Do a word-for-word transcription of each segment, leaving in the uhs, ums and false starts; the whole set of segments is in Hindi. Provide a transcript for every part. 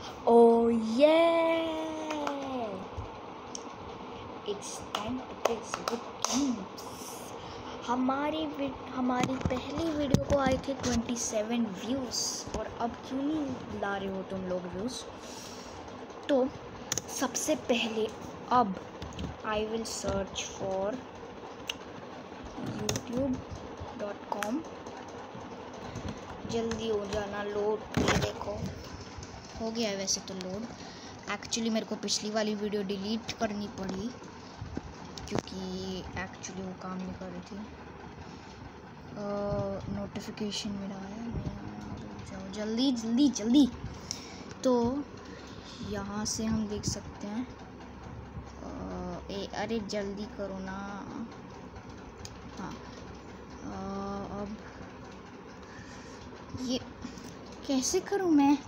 Oh yeah! It's time to play Squid Games. हमारी हमारी पहली वीडियो को आए थे सत्ताईस व्यूज़ और अब क्यों नहीं ला रहे हो तुम लोग व्यूज़। तो सबसे पहले अब I will search for YouTube dot com. जल्दी हो जाना लोड। ये देखो हो गया है वैसे तो लोड। एक्चुअली मेरे को पिछली वाली वीडियो डिलीट करनी पड़ी क्योंकि एक्चुअली वो काम नहीं कर रही थी। नोटिफिकेशन मेरा आया, जाओ जल्दी जल्दी जल्दी। तो यहाँ से हम देख सकते हैं। uh, ए, अरे जल्दी करो ना। हाँ uh, अब ये कैसे करूँ मैं,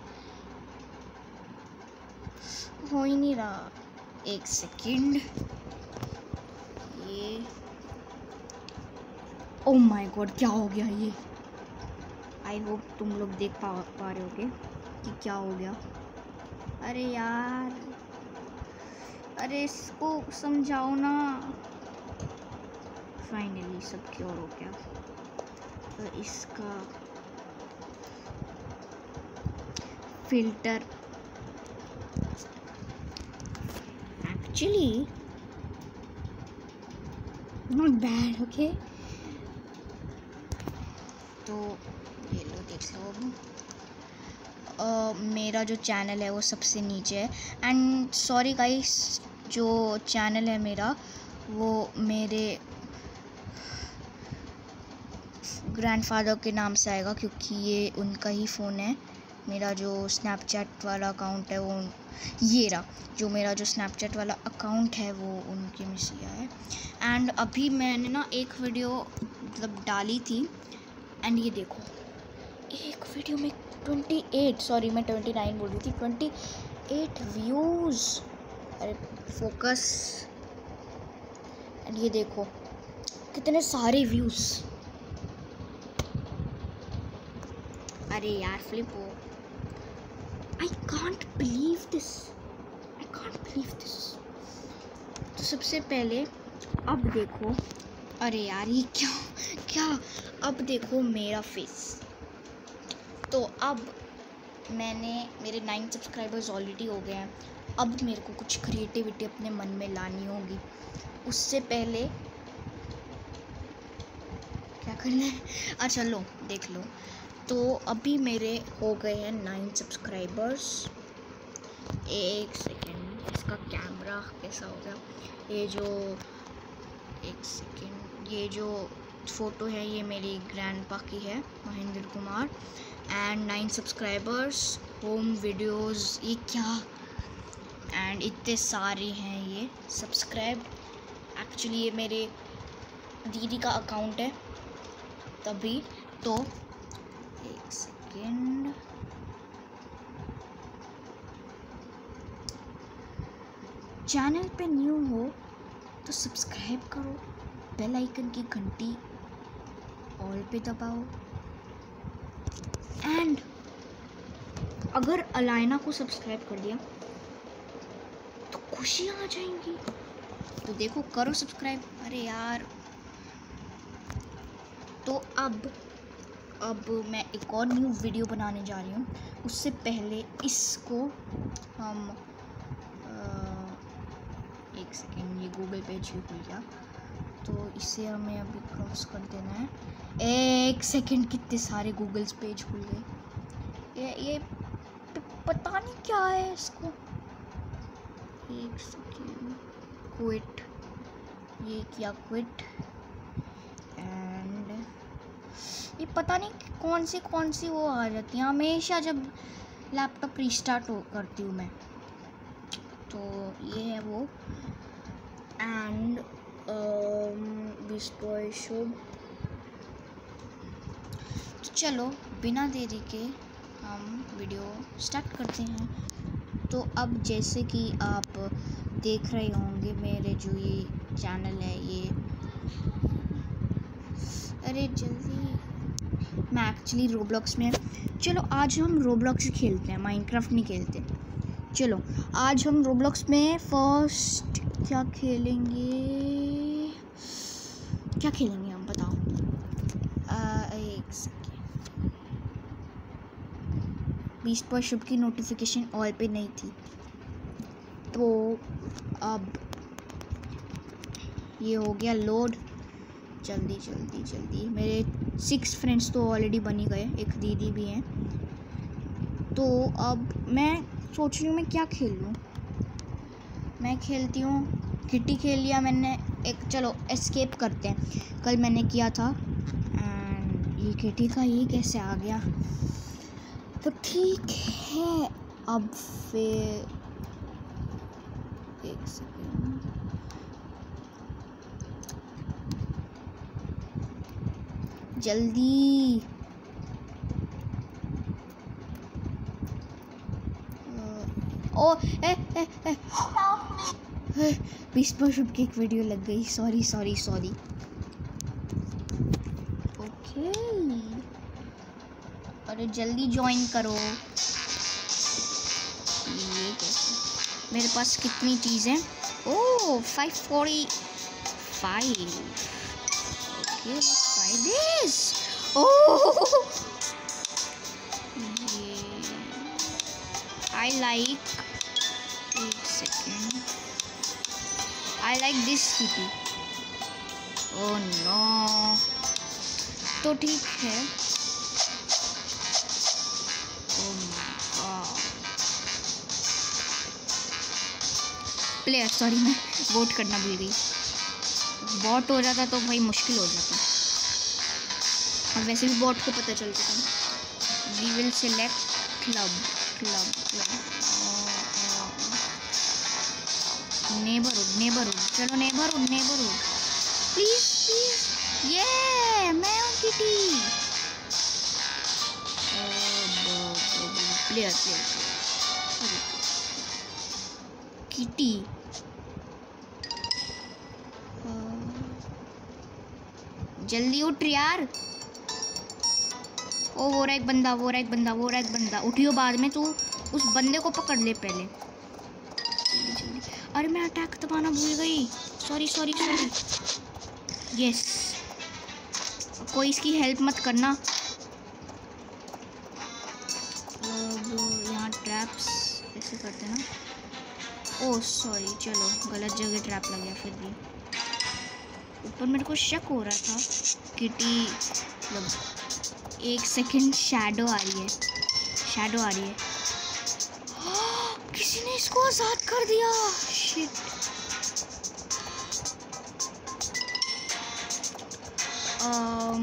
हो ही नहीं रहा। एक सेकंड। ये ओ माय गॉड क्या हो गया ये। आई होप तुम लोग देख पा पा रहे होगे कि क्या हो गया। अरे यार, अरे इसको समझाओ ना। फाइनली सब क्योर हो गया। तो इसका filter actually not bad. Okay तो ये लो देख लो। अब मेरा जो चैनल है वो सबसे नीचे है। एंड सॉरी गाइस, जो चैनल है मेरा वो मेरे ग्रैंडफादर के नाम से आएगा क्योंकि ये उनका ही फ़ोन है। मेरा जो स्नैपचैट वाला अकाउंट है वो ये रहा। जो मेरा जो स्नैपचैट वाला अकाउंट है वो उनके में से आया है। एंड अभी मैंने ना एक वीडियो मतलब डाली थी एंड ये देखो एक वीडियो में अट्ठाईस, सॉरी मैं उनतीस बोल रही थी, अट्ठाईस व्यूज़। अरे फोकस। एंड ये देखो कितने सारे व्यूज़। अरे यार फ्लिप हो। I can't believe this, I can't believe this. तो सबसे पहले अब देखो, अरे यार ये क्या क्या अब देखो मेरा फेस। तो अब मैंने मेरे नाइन सब्सक्राइबर्स ऑलरेडी हो गए हैं। अब मेरे को कुछ क्रिएटिविटी अपने मन में लानी होगी। उससे पहले क्या करना है, अच्छा लो देख लो। तो अभी मेरे हो गए हैं नाइन सब्सक्राइबर्स। एक सेकेंड, इसका कैमरा कैसा हो गया। ये जो एक सेकेंड ये जो फ़ोटो है ये मेरी ग्रैंडपा की है, Mahendra Kumar. And nine subscribers, home videos, ये क्या। एंड इतने सारे हैं ये सब्सक्राइब्ड। एक्चुअली ये मेरे दीदी का अकाउंट है तभी। तो एक सेकेंड, चैनल पे न्यू हो तो सब्सक्राइब करो, बेल आइकन की घंटी ऑल पे दबाओ। एंड अगर अलाइना को सब्सक्राइब कर दिया तो खुशियाँ आ जाएंगी। तो देखो करो सब्सक्राइब। अरे यार तो अब अब मैं एक और न्यू वीडियो बनाने जा रही हूँ। उससे पहले इसको हम आ, एक सेकेंड, ये गूगल पेज भी खुल गया तो इसे हमें अभी क्रॉस कर देना है। एक सेकेंड, कितने सारे गूगल पेज खुल गए। ये ये पता नहीं क्या है इसको। एक सेकेंड, क्विट, ये किया क्विट। एंड ये पता नहीं कौन सी कौन सी वो आ जाती है हमेशा जब लैपटॉप रीस्टार्ट हो करती हूँ मैं। तो ये है वो। And destroy Shubh. तो चलो बिना देरी के हम वीडियो स्टार्ट करते हैं। तो अब जैसे कि आप देख रहे होंगे मेरे जो ये चैनल है ये, अरे जल्दी, मैं एक्चुअली रोब्लॉक्स में। चलो आज हम रोब्लॉक्स ही खेलते हैं, माइनक्राफ्ट नहीं खेलते। चलो आज हम रोब्लॉक्स में फर्स्ट क्या खेलेंगे, क्या खेलेंगे हम बताओ। आ, एक सेकेंड, बीस पर शुभ की नोटिफिकेशन ऑल पे नहीं थी, तो अब ये हो गया लोड। जल्दी जल्दी जल्दी, मेरे सिक्स फ्रेंड्स तो ऑलरेडी बन ही गए, एक दीदी भी हैं। तो अब मैं सोच रही हूँ मैं क्या खेल लूँ। मैं खेलती हूँ किटी, खेल लिया मैंने एक। चलो एस्केप करते हैं, कल मैंने किया था एंड ये किटी का ये कैसे आ गया, तो ठीक है। अब फिर एक सेकेंड, जल्दी ओ ए ए ए बीस पर शुभ की एक वीडियो लग गई, सॉरी सॉरी सॉरी। ओके अरे जल्दी ज्वाइन करो। ये कैसे, मेरे पास कितनी चीज़ें, oh five forty five. Okay let's try this. Oh I like, एक second, I like this kitty. Oh no, तो ठीक है। Oh my god, player sorry मैं वोट करना भूल गई। बॉट हो जाता तो भाई मुश्किल हो जाता, और वैसे भी बॉट को पता चल जाता। We will select club club neighbourhood neighbourhood चलो नेबरहुड नेबरहुड प्लीज प्लीज। ये मैं हूँ किटी। Player player kitty. जल्दी उठ यार। ओ वो रहा एक बंदा, वो रहा एक बंदा, वो रहा एक बंदा। उठियो बाद में, तू उस बंदे को पकड़ ले पहले। जल्दी जल्दी, अरे मैं अटैक दबाना भूल गई, सॉरी सॉरी सॉरी। यस, कोई इसकी हेल्प मत करना। अब यहाँ ट्रैप्स ऐसे करते ना। ओह सॉरी, चलो गलत जगह ट्रैप लग गया। फिर भी ऊपर मेरे को शक हो रहा था किटी, मतलब एक सेकंड, शैडो आ रही है, शैडो आ रही है। किसी ने इसको आजाद कर दिया, शिट। um,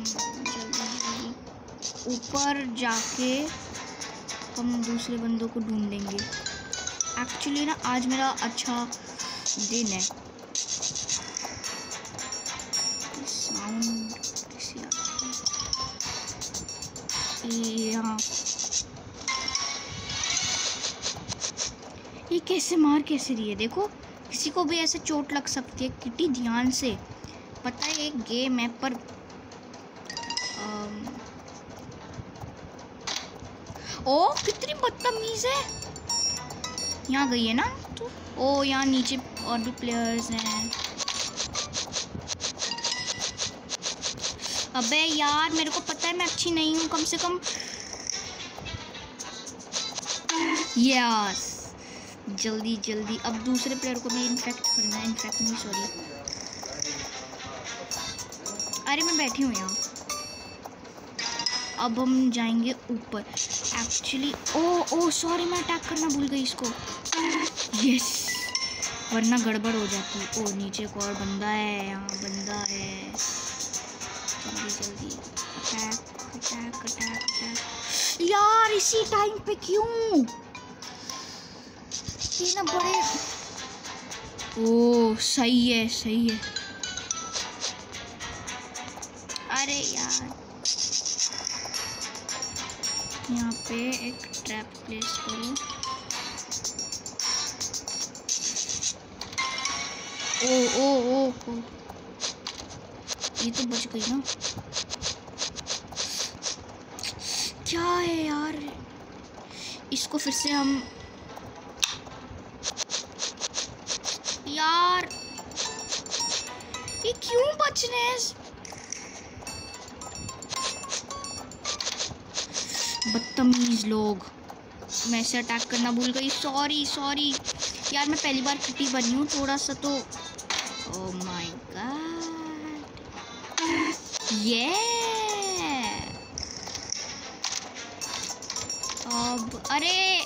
ऊपर जाके हम दूसरे बंदों को ढूंढेंगे। एक्चुअली ना आज मेरा अच्छा दिन है। साउंड कैसी आती है यहाँ, ये कैसे मार कैसे रही है देखो। किसी को भी ऐसे चोट लग सकती है। किटी ध्यान से, पता है एक गेम है पर आम... ओ कितनी बदतमीज है। यहाँ गई है ना तो। ओ यहाँ नीचे और भी प्लेयर्स हैं। अबे यार मेरे को पता है मैं अच्छी नहीं हूँ, कम से कम। यस, जल्दी जल्दी अब दूसरे प्लेयर को भी इन्फेक्ट करना है। इन्फेक्ट नहीं, सॉरी। अरे मैं बैठी हूँ यहाँ। अब हम जाएंगे ऊपर। एक्चुअली ओ ओ सॉरी, मैं अटैक करना भूल गई इसको। यस, वरना गड़बड़ हो जाती। ओ नीचे एक और बंदा है, यहाँ बंदा है। जल्दी जल्दी अटैक अटैक अटैक अटैक। यार इसी टाइम पे क्यों, ये ना बड़े। ओ सही है सही है। अरे यार यहाँ पे एक ट्रैप प्लेस करो। ओ ओ ओ ओ ये तो बच गई ना। क्या है यार, इसको फिर से हम क्यों बच रहे हैं? बदतमीज लोग। मैं से अटैक करना भूल गई। सॉरी सॉरी यार, मैं पहली बार किटी बनी हूँ, थोड़ा सा तो। ओह माय गॉड, ये अब अरे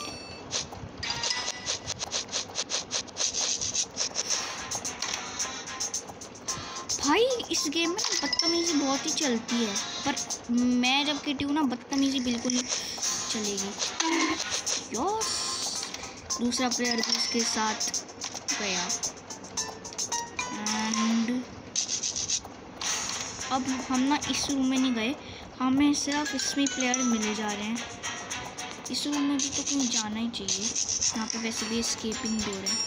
भाई, इस गेम में ना बदतमीजी बहुत ही चलती है, पर मैं जब किटी हूँ ना बदतमीजी बिल्कुल ही चलेगी। यस, दूसरा प्लेयर भी इसके साथ गया। एंड अब हम ना इस रूम में नहीं गए, हमें सिर्फ इसमें प्लेयर मिले जा रहे हैं। इस रूम में भी तो कहीं जाना ही चाहिए, यहाँ पे वैसे भी एस्केपिंग डोर है।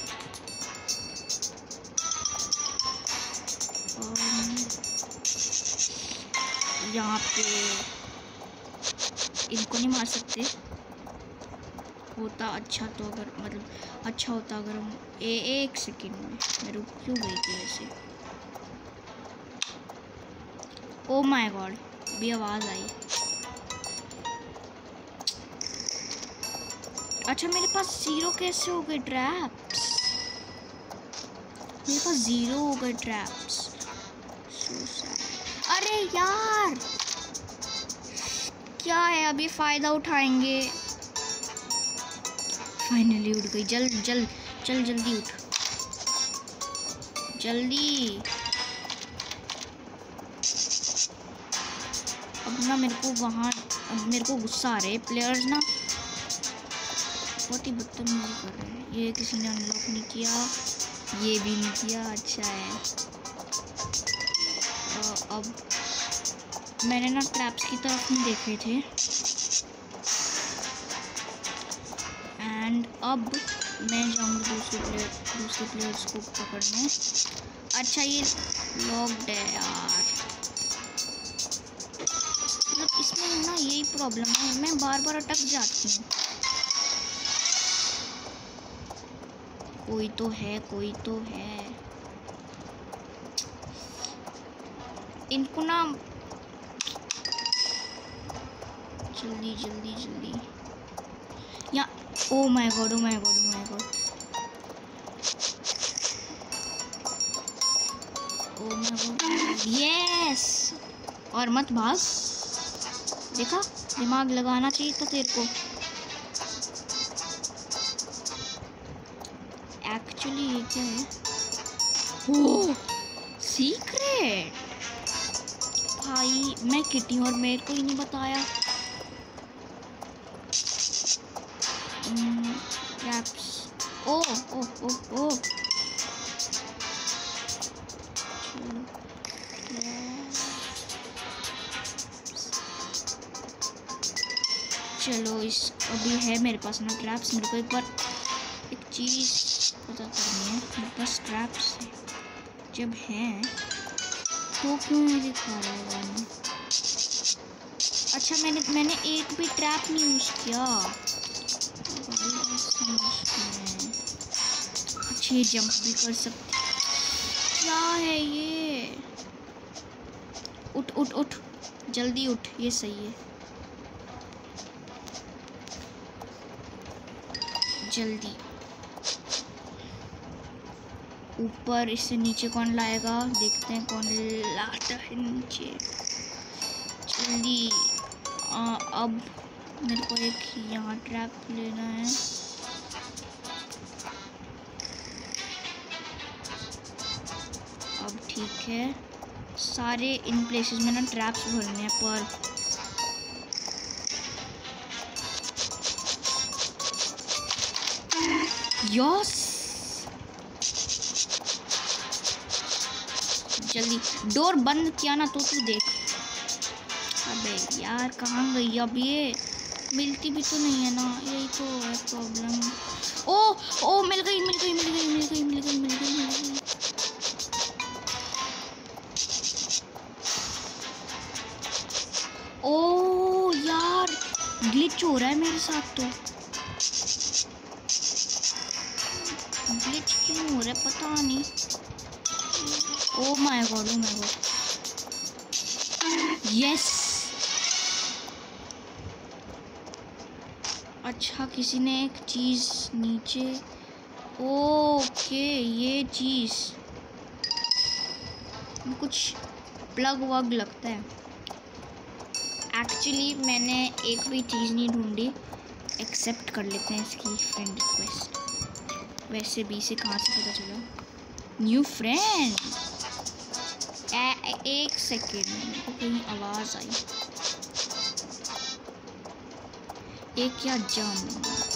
यहाँ पे इनको नहीं मार सकते, होता अच्छा तो, अगर मतलब अच्छा होता अगर हम ए, एक सेकेंड में मैं रुक क्यों गई थी ऐसे। ओ माय गॉड, भी आवाज़ आई। अच्छा, मेरे पास जीरो कैसे हो गए ट्रैप्स? मेरे पास जीरो हो गए ट्रैप्स। so अरे यार, क्या है, अभी फ़ायदा उठाएंगे। फाइनली उठ गई। जल जल चल जल्दी उठ, जल्दी। अब ना मेरे को वहाँ, अब मेरे को गुस्सा आ रहा है। प्लेयर्स ना बहुत ही बदतमीजी कर रहे हैं। ये किसी ने अनलॉक नहीं किया, ये भी नहीं किया। अच्छा है, तो अब मैंने ना ट्रैप्स की तरफ नहीं देखे थे। एंड अब मैं जाऊँगी दूसरे प्लेयर दूसरे प्लेयर्स को पकड़ने। अच्छा, ये लॉक्ड है यार, मतलब इसमें ना यही प्रॉब्लम है, मैं बार बार अटक जाती हूँ। कोई तो है, कोई तो है। इनको ना जल्दी जल्दी जल्दी या। Oh my god, oh my god, oh my god, oh my god, yes. और मत भाग, देखा, दिमाग लगाना चाहिए था तेरे को। एक्चुअली ये क्या है? Oh, secret. भाई मैं किटी और मेरे को ही नहीं बताया। ट्रैप्स। ओ ओ ओ ओ चलो, इस अभी है मेरे पास ना ट्रैप्स। मेरे को एक बार एक चीज़ पता करनी है। मेरे पास ट्रैप्स है, जब हैं तो क्यों नहीं दिखा रहा है गाना? अच्छा, मैंने मैंने एक भी ट्रैप नहीं यूज़ किया। अच्छा, ये जंप भी कर सकती, क्या है ये? उठ उठ उठ, जल्दी उठ, ये सही है। जल्दी ऊपर, इससे नीचे कौन लाएगा? देखते हैं कौन लाता है नीचे। जल्दी। आ, अब मेरे को एक यहाँ ट्रैप लेना है। अब ठीक है, सारे इन प्लेसेस में ना ट्रैप्स भरने हैं। पर यस, जल्दी डोर बंद किया ना तो तू देख। अबे यार, कहाँ गई अब? ये मिलती भी तो नहीं है ना, यही तो है प्रॉब्लम। ओ ओ मिल गई मिल गई मिल गई मिल गई मिल गई मिल गई मिल गई। ओ यार, ग्लिच हो रहा है मेरे साथ तो। ग्लिच क्यों हो रहा है पता नहीं। Oh my god, oh my god, yes. अच्छा, किसी ने एक चीज़ नीचे, ओके ये चीज़ कुछ प्लग वग लगता है। एक्चुअली मैंने एक भी चीज़ नहीं ढूंढी। एक्सेप्ट कर लेते हैं इसकी फ्रेंड रिक्वेस्ट। वैसे भी से कहाँ से पता चला? New friend. एक सेकेंड, मेरे को कहीं आवाज़ आई। एक क्या जम।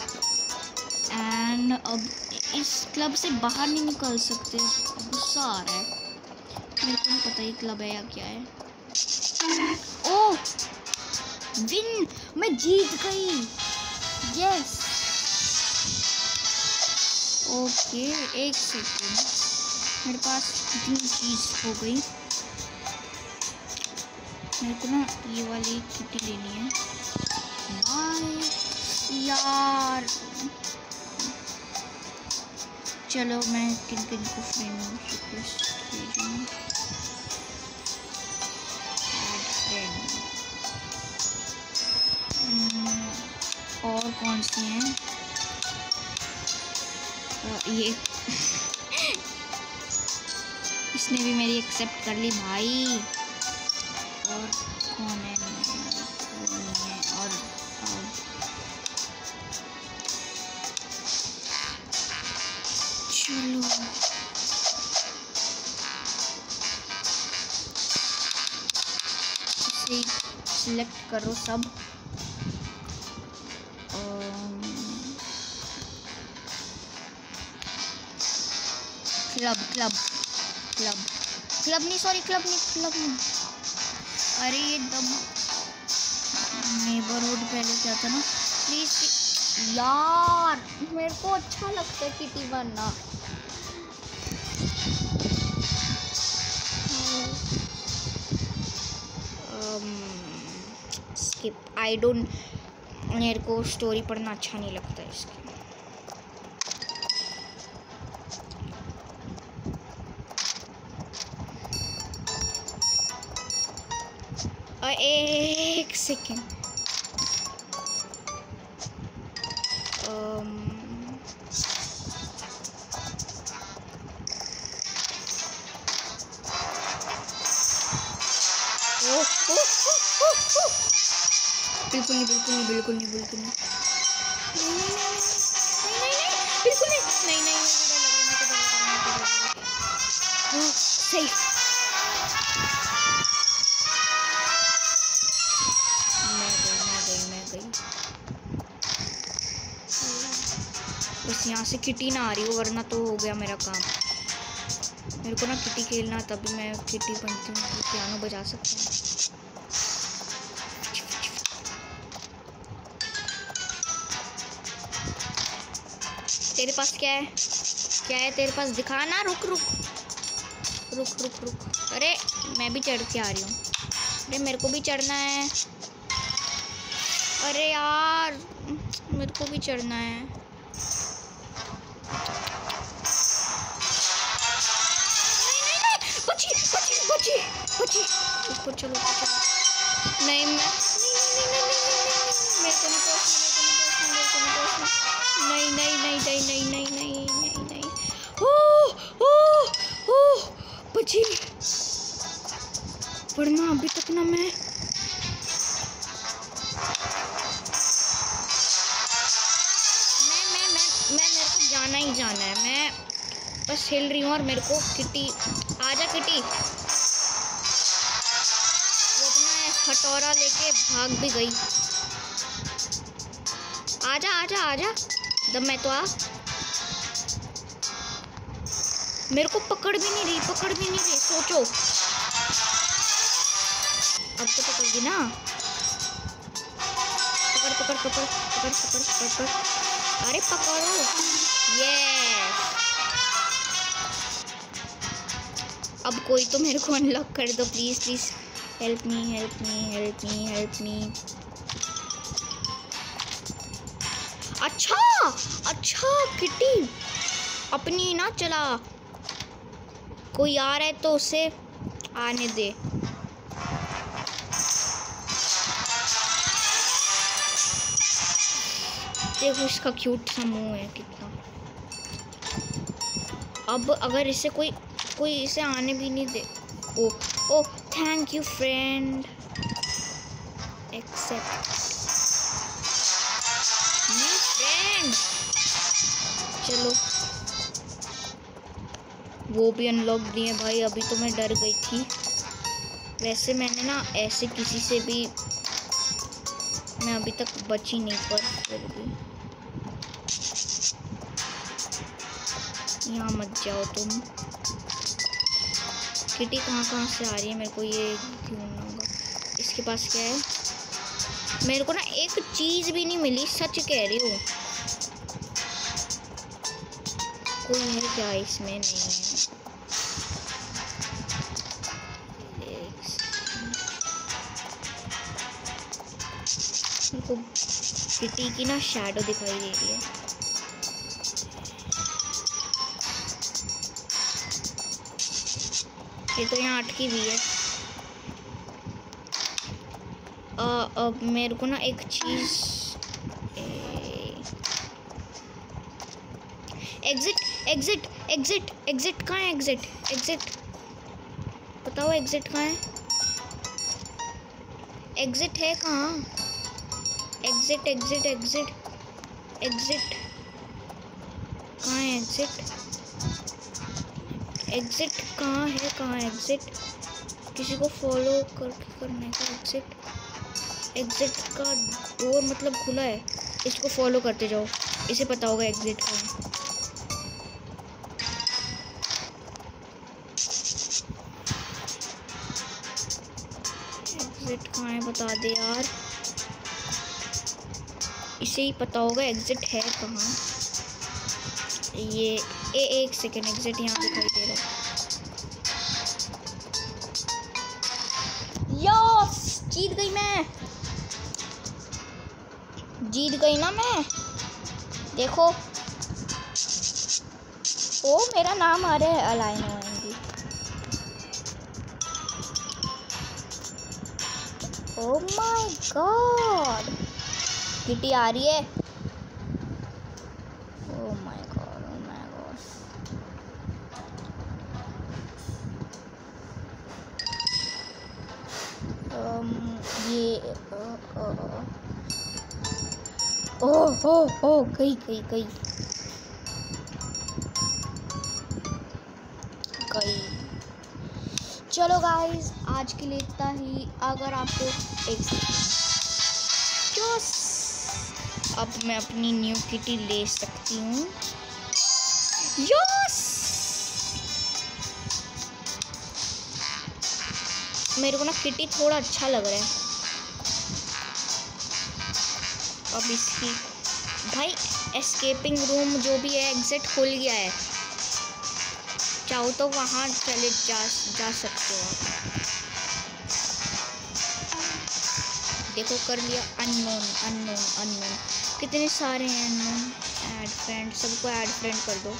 एंड अब इस क्लब से बाहर नहीं निकल सकते। गुस्सा आ रहा है। मेरे को नहीं पता ये क्लब है या क्या है। ओह विन, मैं जीत गई। यस ओके, एक सेकेंड, मेरे पास कितनी चीज़ हो गई। मेरे को ना ये वाली किटी लेनी है। बाय यार। चलो मैं किन किन को फ्रेंड रिक्वेस्ट भेजूँ। और कौन सी हैं? ये इसने भी मेरी एक्सेप्ट कर ली भाई। और कौन है? और, और चलो इसे सिलेक्ट करो सब। क्लब क्लब क्लब क्लब नहीं, सॉरी क्लब नहीं, क्लब नहीं। अरे ये दम नेबरहुड पहले क्या था ना। प्लीज यार, मेरे को अच्छा लगता है किटी बनना। स्किप, आई डोंट, मेरे को स्टोरी पढ़ना अच्छा नहीं लगता है इसकी। एक सेकेंड, बिल्कुल नहीं, बिल्कुल नहीं, बिल्कुल नहीं, बिल्कुल नहीं, बिल्कुल नहीं, नहीं नहीं सही। बस यहाँ से किटी ना आ रही हो, वरना तो हो गया मेरा काम। मेरे को ना किटी खेलना, तभी मैं किटी बनती हूँ, पियानो बजा सकती हूँ। तेरे पास क्या है? क्या है तेरे पास? दिखा ना। रुक रुक रुक रुक रुक। अरे मैं भी चढ़ के आ रही हूँ। अरे मेरे को भी चढ़ना है। अरे यार मेरे को भी चढ़ना है। बची बची बची बची। ऊपर चलो, ऊपर चलो। नहीं मैं मेरे को नहीं पहुंचना, मेरे को नहीं पहुंचना, नहीं नहीं नहीं नहीं नहीं नहीं नहीं नहीं नहीं। ओह ओह ओह बची, वरना अभी तक ना मैं मैं मैं मैं मैं मेरे को जाना ही जाना है। मैं बस हिल रही हूँ और मेरे को किटी, आजा किटी। वो अपना हथौड़ा लेके भाग भी गई। आजा आजा आजा, दम मैं तो आ। मेरे को पकड़ भी नहीं रही, पकड़ भी नहीं रही। सोचो, अब तो पकड़ गई ना। पकड़ पकड़ पकड़ पकड़ पकड़ पकड़। अरे पकड़ो। यस, अब कोई तो मेरे को अनलॉक कर दो please please. Help me help me help me help me. अच्छा अच्छा, किटी अपनी ना चला। कोई आ रहा है तो उसे आने दे। देखो इसका क्यूट सा मुंह है कितना। अब अगर इसे कोई कोई इसे आने भी नहीं दे। Oh oh thank you friend, accept new friend. चलो वो भी अनलॉक दिए भाई। अभी तो मैं डर गई थी। वैसे मैंने ना ऐसे किसी से भी मैं अभी तक बची नहीं, पर फिर भी यहाँ मत जाओ तुम। किटी कहाँ कहाँ से आ रही है, मेरे को ये ढूंढना होगा। इसके पास क्या है? मेरे को ना एक चीज़ भी नहीं मिली, सच कह रही हूँ। कोई है क्या इसमें? नहीं है। मेरे को किटी की ना शैडो दिखाई दे रही है। ये तो यहाँ अटकी हुई है। आ, अब मेरे को ना एक चीज, एग्जिट एग्जिट एग्जिट एग्जिट कहाँ है? एग्जिट एग्जिट बताओ, एग्जिट कहाँ है? एग्जिट है कहाँ? एग्जिट एग्जिट एग्जिट एग्जिट कहाँ है? एग्जिट एग्जिट कहाँ है? कहाँ एग्जिट? किसी को फॉलो करके करने का एग्जिट। एग्जिट का डोर मतलब खुला है, इसको फॉलो करते जाओ, इसे पता होगा एग्जिट कहाँ है। एग्जिट कहाँ है बता दे यार, इसे ही पता होगा एग्जिट है कहाँ। ये ए, एक सेकेंड, एग्जिट यहाँ दिखाई दे रहा है। यस जीत गई मैं, जीत गई ना मैं। देखो ओ मेरा नाम आ रहा है अलाइन ओएनजी। ओ माय गॉड किटी आ रही है। Oh my god oh my god um, ये ओ ओ ओ गई गई गई गई। चलो गाइस आज के लिए इतना ही। अगर आपको एक अब मैं अपनी न्यू किटी ले सकती हूँ। यस मेरे को ना किटी थोड़ा अच्छा लग रहा है। अब इसकी भाई एस्केपिंग रूम जो भी है एग्जिट खुल गया है, चाहो तो वहाँ चले जा जा सकते हो आप। देखो कर लिया अननोन अननोन अननोन, कितने सारे हैं अननोन। ऐड फ्रेंड, सबको ऐड फ्रेंड कर दो।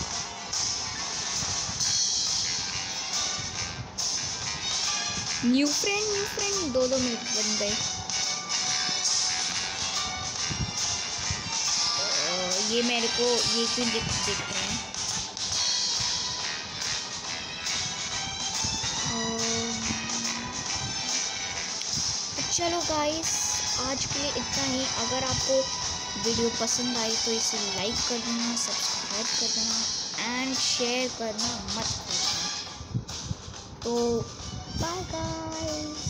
न्यू फ्रेंड न्यू फ्रेंड दो दो मिनट बन गए। ये मेरे को ये क्यों दिख दिख रहे हैं? चलो गाइस आज के लिए इतना ही। अगर आपको वीडियो पसंद आई तो इसे लाइक कर देना, सब्सक्राइब कर देना एंड शेयर करना मत भूलना। तो बाय गाइस।